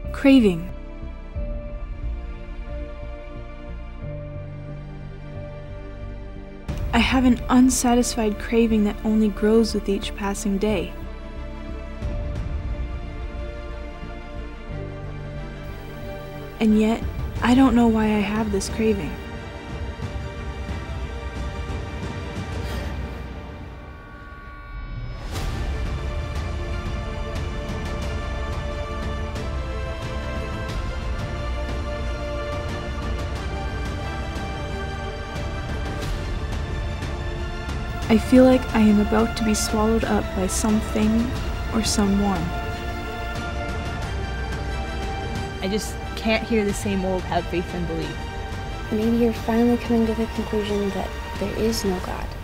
Craving. I have an unsatisfied craving that only grows with each passing day. And yet, I don't know why I have this craving. I feel like I am about to be swallowed up by something or someone. I just can't hear the same old have faith and believe. Maybe you're finally coming to the conclusion that there is no God.